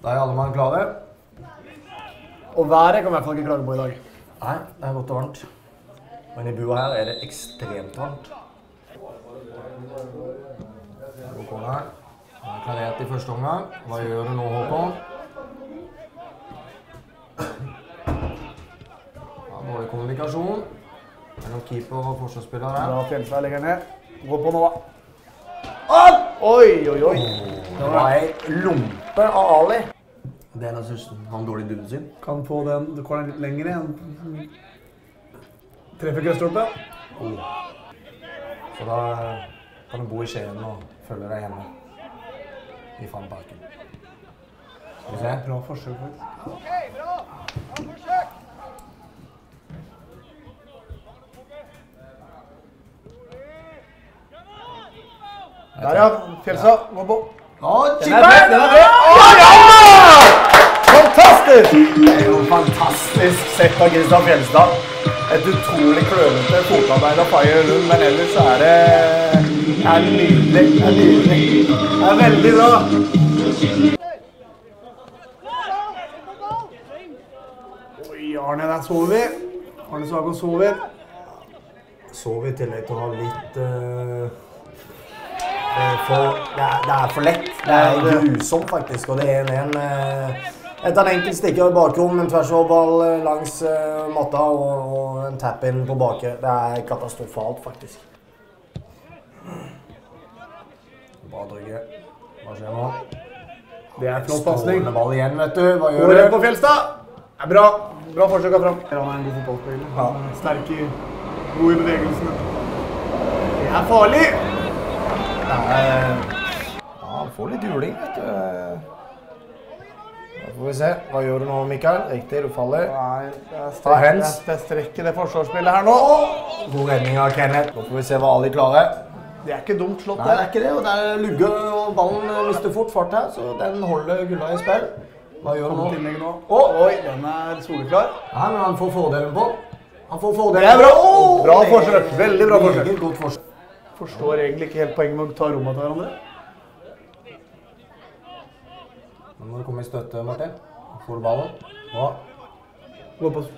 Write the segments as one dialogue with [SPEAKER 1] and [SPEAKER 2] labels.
[SPEAKER 1] Da alle mann klare.
[SPEAKER 2] Og været kan I hvert fall ikke klage på I dag.
[SPEAKER 1] Nei, det godt og varmt. Men I bua her det ekstremt varmt. Håkon her. Han klarert I første omgang. Hva gjør du nå, Håkon? Ja, dårlig kommunikasjon. Mellom keeper og forsvarsspiller her.
[SPEAKER 2] Bra Fjellstad legger ned. Gå på nå. Oi, oi, oi.
[SPEAKER 1] Det var en lompe av Ali. Det er han har en dårlig dubelsyn.
[SPEAKER 2] Kan få den, du går den litt lenger igjen. Treffer krøstolpe.
[SPEAKER 1] Så da kan du bo I Skien og følge deg hjemme I Fannparken. Skal vi se?
[SPEAKER 2] Bra forsøk faktisk.
[SPEAKER 3] Ok, bra! Bra forsøk!
[SPEAKER 2] Der ja, Fjellstad, gå på.
[SPEAKER 1] Chipper!
[SPEAKER 2] Den er bred! Ja! Fantastisk!
[SPEAKER 1] Det jo fantastisk sett av Kristian Fjellstad. Et utrolig klønete fotarbeid av Faye Lund, men ellers så det nydelig. Det nydelig. Det veldig bra.
[SPEAKER 2] Oi, Arne, der sover vi. Arne Svagård sover.
[SPEAKER 1] Sover I tillegg til å ha litt... Det for lett. Det grusomt faktisk, og det en etter en enkelt stikker I bakrom, en tversoverball langs matta og en tap-in på baker. Det katastrofalt faktisk. Bra Drygge. Hva skjer nå?
[SPEAKER 2] Det flott passning.
[SPEAKER 1] Strålende ball igjen, vet du. Hva gjør
[SPEAKER 2] Går
[SPEAKER 1] du?
[SPEAKER 2] det på Fjellstad? Det bra. Bra forsøk av fram. Han en god fotballspiller.
[SPEAKER 1] Ja.
[SPEAKER 2] Sterk god I bevegelsene. Det farlig!
[SPEAKER 1] Ja, han får litt juling, vet du. Da får vi se. Hva gjør du nå, Mikael? Riktig, du faller.
[SPEAKER 2] Nei,
[SPEAKER 1] Ta hens.
[SPEAKER 2] det strekker det forsvarsspillet her nå.
[SPEAKER 1] God redning av Kenneth. Da får vi se hva Ali klarer.
[SPEAKER 2] Det ikke dumt slått
[SPEAKER 1] Nei, det ikke det. Og der lugger og ballen mister fort fart her, så den holder Gulla I spill. Hva gjør du nå?
[SPEAKER 2] nå? Oi, den soleklar.
[SPEAKER 1] Ja, men han får fordelen på. Han får fordelen.
[SPEAKER 2] Det bra! Bra forsøk. Veldig bra forsøk.
[SPEAKER 1] Meget godt forsøk.
[SPEAKER 2] Forstår egentlig ikke helt poenget med å ta rommet til hverandre.
[SPEAKER 1] Nå må du komme I støtte, Martin. Får du ballen. Bra.
[SPEAKER 2] Gå på.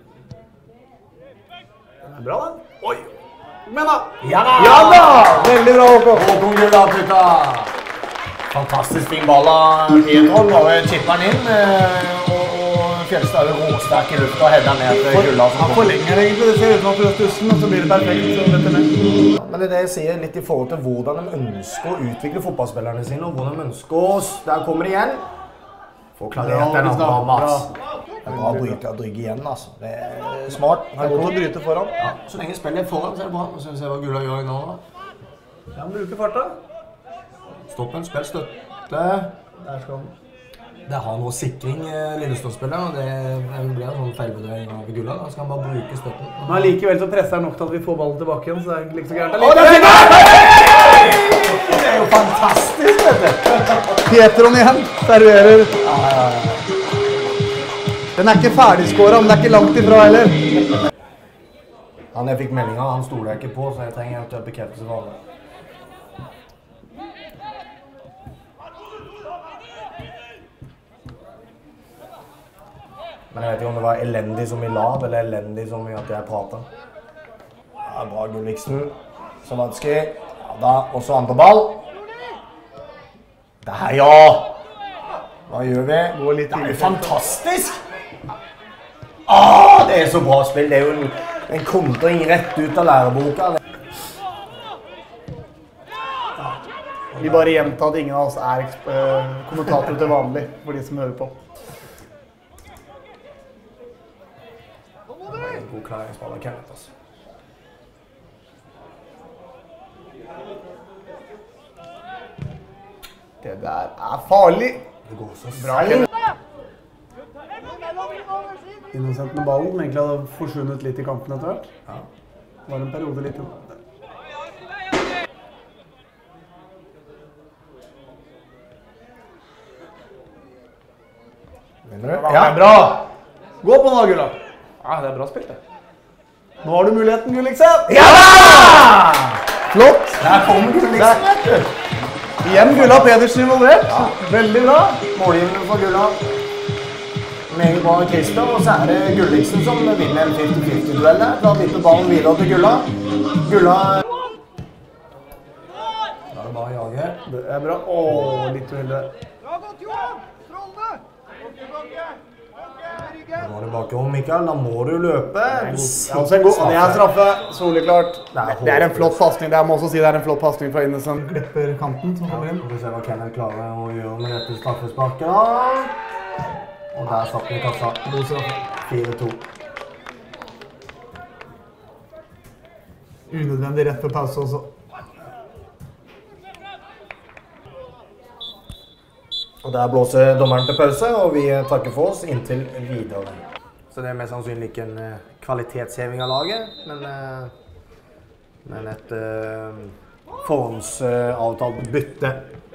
[SPEAKER 2] Den bra, den. Oi! Men da!
[SPEAKER 1] Ja da!
[SPEAKER 2] Ja da! Veldig bra, Håkon.
[SPEAKER 1] Håkon Gulla, putta! Fantastisk fin ball av Pietron. Bare chipper den inn. Og Fjellstad råsterk I lufta og header ned til Gulla.
[SPEAKER 2] Han forlenger egentlig. Det ser ut som at du har stussen, og så blir det perfekt. Så vet du med.
[SPEAKER 1] Men det jeg sier litt I forhold til hvordan de ønsker å utvikle fotballspillerne sine, og hvordan de ønsker oss. Der kommer de igjen. Få klarert den andre, Mats. Det bra å bryte og drygge igjen, altså. Det smart.
[SPEAKER 2] Det godt å bryte foran.
[SPEAKER 1] Ja, så lenge spillet foran, så det bra. Så vi ser hva Gulla gjør nå.
[SPEAKER 2] Ja, han bruker farta.
[SPEAKER 1] Stoppen, spill støtte.
[SPEAKER 2] Der skal han.
[SPEAKER 1] Det har noe sikring, Lillestrøm-spiller, og det blir en sånn feilvurdering av Gulla. Da skal han bare bruke støtten.
[SPEAKER 2] Men likevel så presser han nok til at vi får ballen tilbake igjen, så det egentlig ikke så gærent.
[SPEAKER 1] Det jo fantastisk, vet du!
[SPEAKER 2] Pietron igjen, serverer. Den ikke ferdigskåret, men det ikke langt ifra heller.
[SPEAKER 1] Han jeg fikk meldingen, han stoler jeg ikke på, så jeg trenger eventuelt bekreftelse for alle. Men jeg vet ikke om det var elendig som I lav, eller elendig som I at jeg pratet. Ja, bra Gulliksen. Salatski. Ja da, også andre ball. Der, ja! Hva gjør vi? Det jo fantastisk! Det så bra spill. Det jo en kontring rett ut av læreboka.
[SPEAKER 2] Vi bare gjentar at ingen av oss kommentatorer til vanlig, for de som hører på.
[SPEAKER 1] En god klaringsball av Kenneth, altså.
[SPEAKER 2] Det der farlig!
[SPEAKER 1] Det går så
[SPEAKER 2] Bra, Kenneth. Innocent med ballen, som egentlig hadde forsvunnet litt I kampen etter hvert.
[SPEAKER 1] Ja.
[SPEAKER 2] Det var en periode litt.
[SPEAKER 1] Vinner du?
[SPEAKER 2] Ja, bra! Gå på nå, Gulla! Ja, det bra spilt, det. Nå har du muligheten, Gulliksen!
[SPEAKER 1] Ja da!
[SPEAKER 2] Flott!
[SPEAKER 1] Der kommer Gulliksen, vet du!
[SPEAKER 2] Igjen Gulla Pedersen involvert. Ja. Veldig bra.
[SPEAKER 1] Målgivende for Gulla. Meget bra Christer, og så er det Gulliksen som vinner en 50-50-duell der. Da vipper ballen videre til Gulla. Gulla... Da er det bare å jage.
[SPEAKER 2] Det er bra. Åh, litt uheldig.
[SPEAKER 3] Bra gått, Johan! Strålende!
[SPEAKER 1] Nå er det bakrom, Mikael. Da må du løpe.
[SPEAKER 2] Det er straffe. Soleklart. Det er en flott pasning. Det må også si det er en flott pasning fra Innesen. Glipper kanten som kommer inn.
[SPEAKER 1] Vi får se hva Kenneth klarer å gjøre med dette straffesparket. Og der satt vi i kassa. 4-2.
[SPEAKER 2] Unødvendig rett for pause også.
[SPEAKER 1] Og der blåser dommeren til pause, og vi takker for oss inntil videre. Så det er mest sannsynlig ikke en kvalitetsheving av laget, men et forhåndsavtalt bytte.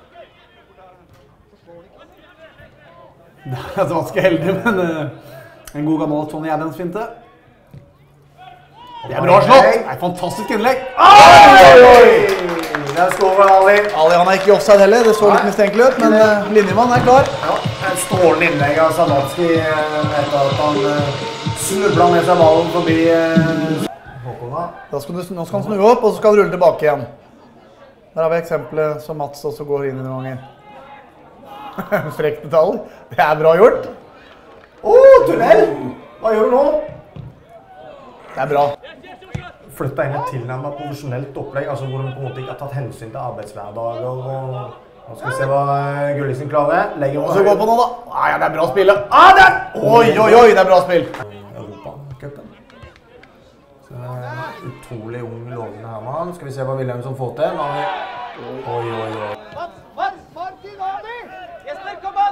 [SPEAKER 2] Det er ganske heldig, men en god gammel Tony Adams-finte. Det er bra slått! Det er et fantastisk innlegg.
[SPEAKER 1] Oi! Der skårer Ali.
[SPEAKER 2] Ali han er ikke i offside heller, det så litt mistenkelig ut, men linjemann er klar.
[SPEAKER 1] Ja, et strålende innlegg av Salatski etter at han snublet med seg ballen forbi Håkon.
[SPEAKER 2] Nå skal han snu opp, og så skal han rulle tilbake igjen. Der har vi eksempelet som Mats også går inn i noen ganger. Frekk detalj. Det er bra gjort.
[SPEAKER 1] Tunnel! Hva gjør du nå?
[SPEAKER 2] Det er bra.
[SPEAKER 1] Flyttet inn et tilnærmet profesjonelt opplegg, altså hvor de på en måte ikke har tatt hensyn til arbeidshverdager. Og nå skal vi se hva Gulliksen klarer. Legger
[SPEAKER 2] Og så gå på nå da. Ja, det er bra spill. Der! Oi, det er bra spill.
[SPEAKER 1] Europacupen. Så det er en utrolig ung lovende Herman. Skal vi se hva Wilhelmsen får til. Oi.
[SPEAKER 3] Martin Adi! Jesper, kom an!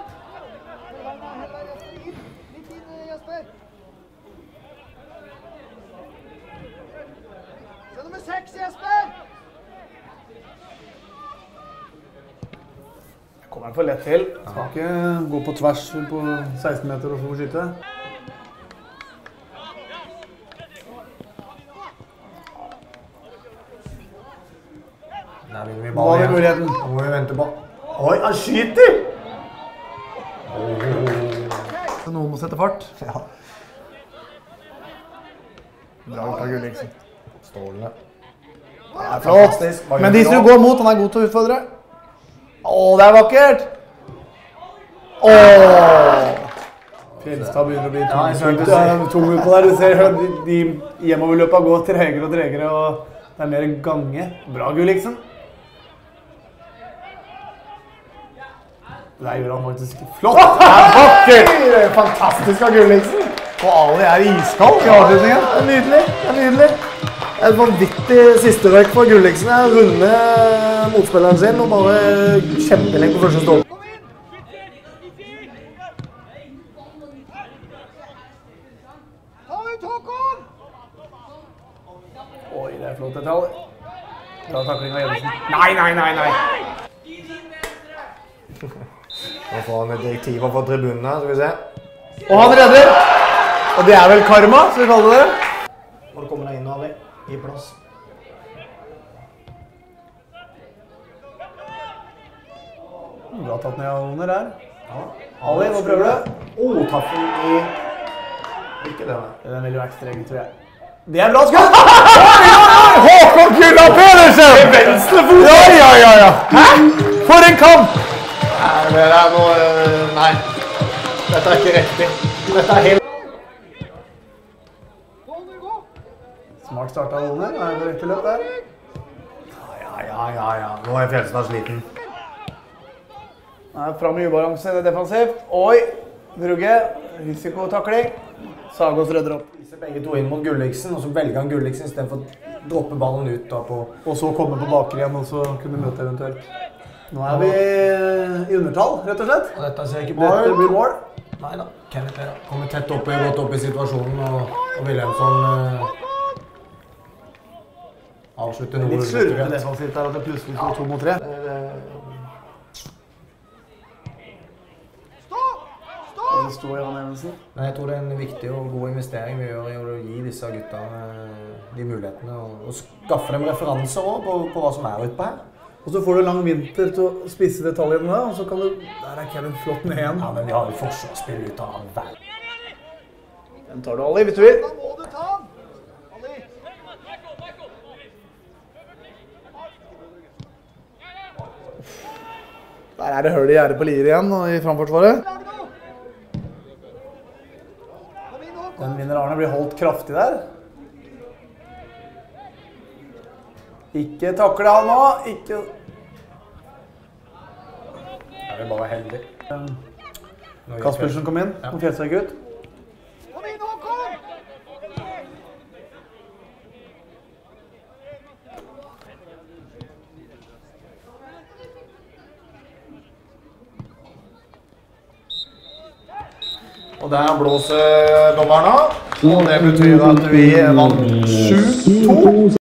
[SPEAKER 3] Litt inn, Jesper. Se nummer 6, Jesper!
[SPEAKER 2] Kommer for lett til. Skal ikke gå på tvers på 16 meter og få skyte.
[SPEAKER 1] Der vil vi bare igjen. Nå må vi vente på. Oi, han skyter!
[SPEAKER 2] Noen må sette fart.
[SPEAKER 1] Ja.
[SPEAKER 2] Bra gjort av Gulliksen.
[SPEAKER 1] Strålende.
[SPEAKER 2] Det er flott. Men de som går mot, han er god til å utfordre. Det er vakkert! Fjelstad begynner å bli tung ut på der. Du ser de hjemoverløpene går tregere og tregere, og det er mer gange. Bra, Gulliksen. Det gjør han faktisk flott. Det er vakkert!
[SPEAKER 1] Det er fantastisk av Gulliksen.
[SPEAKER 2] Og Ali er iskald i avslutningen.
[SPEAKER 1] Det er nydelig. Et vanvittig siste røyk for Gulliksen. Jeg runder motspilleren sin og bare kjempelenge på første stål.
[SPEAKER 3] Kom inn! Ta ut Håkon!
[SPEAKER 2] Oi, det er flott detalj. Bra takling av Jensen. Nei!
[SPEAKER 1] Nå får han et direktiver for tribunen her, skal vi se.
[SPEAKER 2] Og han redder! Og det er vel karma, så vi kaller det.
[SPEAKER 1] Må du komme deg inn, Ali. I plass.
[SPEAKER 2] Bra tatt ned av under der.
[SPEAKER 1] Ja.
[SPEAKER 2] Ali, hva prøver du?
[SPEAKER 1] Traff den i... Ikke det, nei.
[SPEAKER 2] Den vil jo være streng, tror jeg. Det er bra skutt! Håkon Gulla Pedersen! Venstrefot! Ja. Hæ? For en kamp!
[SPEAKER 1] Det er noe... Nei. Dette er ikke riktig. Dette er helt...
[SPEAKER 2] Smart start av Olner. Er det riktig løp der?
[SPEAKER 1] Ja. Nå er Fjelstad sliten.
[SPEAKER 2] Fram i ubalanse defensivt. Oi! Brugge. Risikotakling. Sagås rødder opp.
[SPEAKER 1] Viser begge to inn mot Gulliksen, og så velger han Gulliksen i stedet for å droppe ballen ut da på...
[SPEAKER 2] Og så komme på baker igjen, og så kunne møte eventuelt. Nå er vi i undertall, rett og slett.
[SPEAKER 1] Og dette ser ikke bra ut.
[SPEAKER 2] Dette blir mål.
[SPEAKER 1] Neida. Kenneth kommer tett opp, godt opp i situasjonen, og Wilhelmsen avslutter noe.
[SPEAKER 2] Litt slurpende defensivt der at det plutselig står 2 mot 3. Og det står i han Evensen.
[SPEAKER 1] Nei, jeg tror det er en viktig og god investering vi gjør i å gi disse gutta de mulighetene og skaffe dem referanser også på hva som er ute på her.
[SPEAKER 2] Og så får du en lang vinter til å spisse detaljene, og så kan du... Der er Kevin flott ned igjen.
[SPEAKER 1] Ja, men vi har jo forsvarsspill ut av hver.
[SPEAKER 2] Den tar du, Ali, hvis du vil.
[SPEAKER 3] Da må du ta den! Ali!
[SPEAKER 2] Der er det høl i gjerdet på Lier igjen, og i framforsvaret.
[SPEAKER 3] Lag nå! Kom inn nå!
[SPEAKER 2] Den vinner Arne blir holdt kraftig der. Ikke takle han nå, ikke...
[SPEAKER 1] Jeg vil bare være heldig.
[SPEAKER 2] Kaspersen kom inn, kom Fjellstad ut.
[SPEAKER 3] Kom inn nå, kom!
[SPEAKER 1] Og der blåser dommerne, og det betyr at vi vant 7-2.